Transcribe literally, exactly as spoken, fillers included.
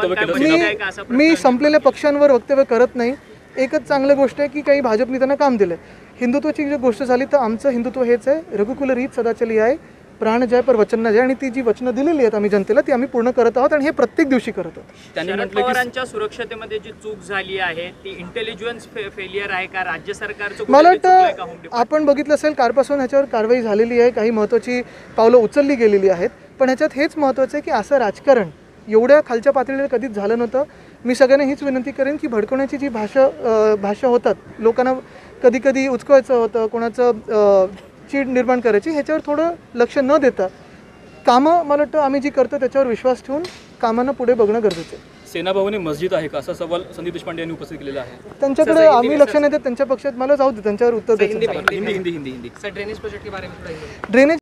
वक्तव्य केलं. मी मी संपलेल्या पक्षांवर वक्तव्य करत नाही. एकच चांगली गोष्ट आहे की काही भाजप नेत्यांना काम दिलं. हिंदुत्वाची जी गोष्ट झाली तर आमचं हिंदुत्व हेच आहे, रघुकुल रीत सदा चली आहे, प्राण जय पर वचन न जय. आणि ती जी वचनं दिलेली आहेत आम्ही जनतेला ती आम्ही पूर्ण करत आहोत आणि हे प्रत्येक दिवशी करत आहोत. त्यांनी म्हटलं पवारांच्या सुरक्षतेमध्ये जी चूक झाली आहे ती इंटेलिजन्स फेलियर आहे का, राज्य सरकारचं मला वाटतं आपण बघितलं असेल कालपासून ह्याच्यावर कारवाई झालेली आहे, काही महत्त्वाची पावलं उचलली गेलेली आहेत. पण ह्याच्यात हेच महत्त्वाचं आहे की असं राजकारण एवढ्या खालच्या पातळीवर कधीच झालं नव्हतं. मी सगळ्यांना हीच विनंती करेन की भडकवण्याची जी भाषा भाषा होतात, लोकांना कधी कधी उचकवायचं होतं, कोणाचं चीड निर्माण करायची, ह्याच्यावर थोडं लक्ष न देता कामं मला वाटतं आम्ही जी करतो त्याच्यावर विश्वास ठेवून कामांना पुढे बघणं गरजेचं आहे. सेना भवन मस्जिद आहे का असा सवाल संदीप देशपांडे यांनी उपस्थित केलेला आहे. त्यांच्याकडे आम्ही लक्ष नाही देत, त्यांच्या पक्षात मला जाऊ दे, त्यांच्यावर उत्तर द्यायचं. हिंदी हिंदी हिंदी हिंदी ड्रेनेज